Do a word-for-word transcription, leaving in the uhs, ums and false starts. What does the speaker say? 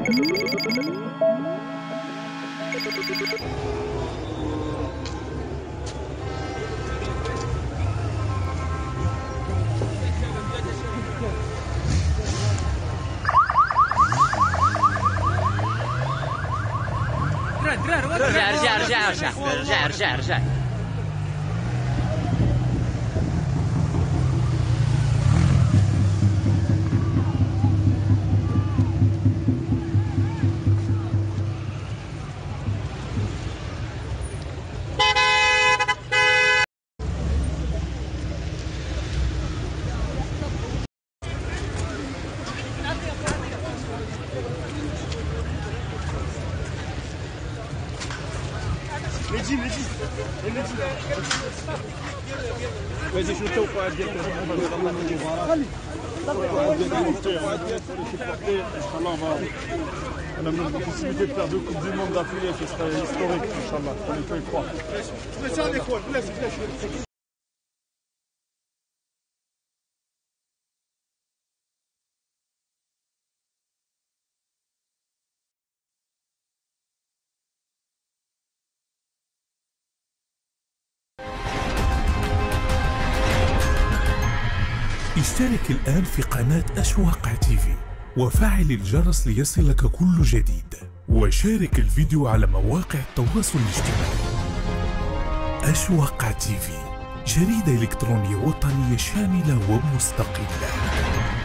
ارجع ارجع ارجع ارجع ارجع ارجع ارجع نجي نجي نجي واجي شنو التوقعات ديالك خلي On a même la possibilité de faire deux coupes du monde d'affilée, ce serait historique, Inch'Allah. On peut y croire. اشترك الآن في قناة أشواق تيفي وفعل الجرس ليصلك كل جديد، وشارك الفيديو على مواقع التواصل الاجتماعي. أشواق تيفي، جريدة إلكترونية وطنية شاملة ومستقلة.